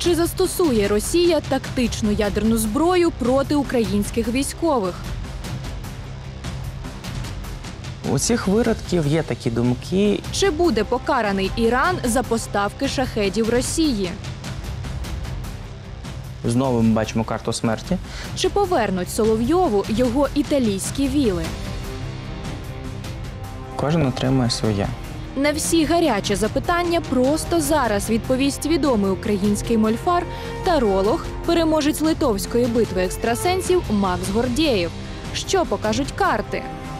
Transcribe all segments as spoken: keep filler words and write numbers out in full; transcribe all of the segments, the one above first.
Чи застосує Росія тактичну ядерну зброю проти українських військових? У цих виродків є такі думки. Чи буде покараний Іран за поставки шахедів Росії? Знову ми бачимо карту смерті. Чи повернуть Соловйову його італійські віли? Кожен отримує своє. На всі гарячі запитання просто зараз відповість відомий український мольфар, таролог, переможець литовської битви екстрасенсів Макс Гордєєв. Що покажуть карти?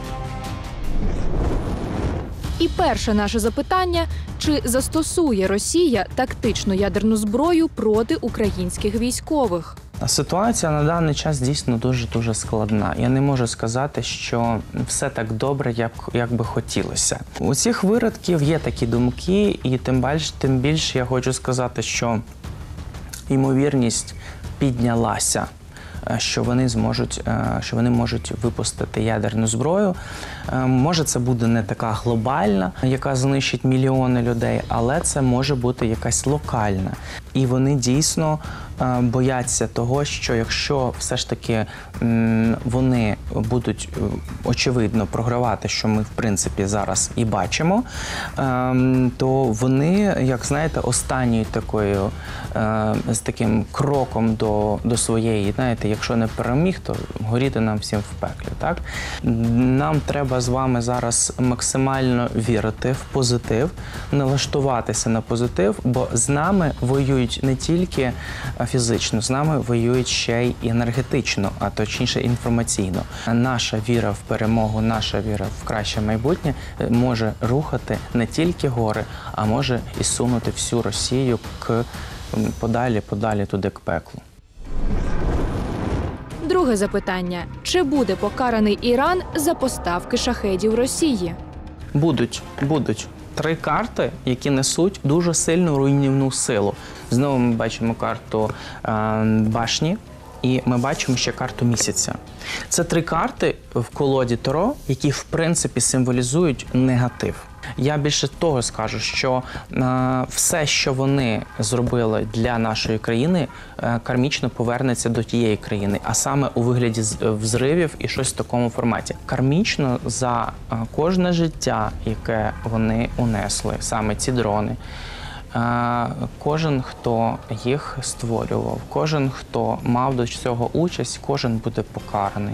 І перше наше запитання – чи застосує Росія тактичну ядерну зброю проти українських військових? Ситуація на даний час дійсно дуже-дуже складна. Я не можу сказати, що все так добре, як, як би хотілося. У цих виродків є такі думки, і тим більше, тим більше я хочу сказати, що ймовірність піднялася, що вони зможуть, що вони можуть випустити ядерну зброю. Може, це буде не така глобальна, яка знищить мільйони людей, але це може бути якась локальна. І вони дійсно бояться того, що якщо все ж таки вони будуть очевидно програвати, що ми в принципі зараз і бачимо, то вони, як знаєте, останньою такою, з таким кроком до, до своєї, знаєте, якщо не переміг, то горіти нам всім в пеклі, так? Нам треба з вами зараз максимально вірити в позитив, налаштуватися на позитив, бо з нами воюють не тільки фізично, з нами воюють ще й енергетично, а точніше інформаційно. Наша віра в перемогу, наша віра в краще майбутнє може рухати не тільки гори, а може і сунути всю Росію к подалі, подалі туди к пеклу. Друге запитання. Чи буде покараний Іран за поставки шахедів Росії? Будуть, будуть. Три карти, які несуть дуже сильну руйнівну силу. Знову ми бачимо карту е, башні, і ми бачимо ще карту місяця. Це три карти в колоді Таро, які, в принципі, символізують негатив. Я більше того скажу, що е, все, що вони зробили для нашої країни, е, кармічно повернеться до тієї країни, а саме у вигляді взривів і щось в такому форматі. Кармічно за е, кожне життя, яке вони унесли, саме ці дрони, е, кожен, хто їх створював, кожен, хто мав до цього участь, кожен буде покараний.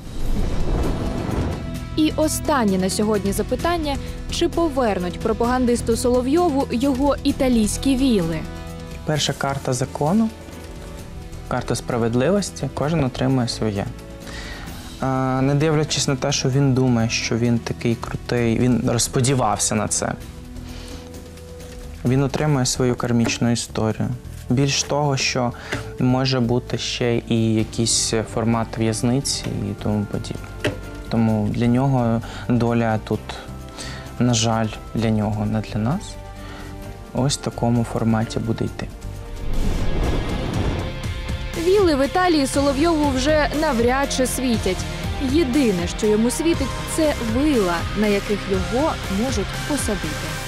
І останнє на сьогодні запитання – чи повернуть пропагандисту Соловйову його італійські віли? Перша карта закону, карта справедливості, кожен отримує своє. Не дивлячись на те, що він думає, що він такий крутий, він розподівався на це. Він отримує свою кармічну історію. Більш того, що може бути ще і якийсь формат в'язниці і тому подібне. Тому для нього доля тут, на жаль, для нього, не для нас, ось в такому форматі буде йти. Віли в Італії Соловйову вже навряд чи світять. Єдине, що йому світить – це вила, на яких його можуть посадити.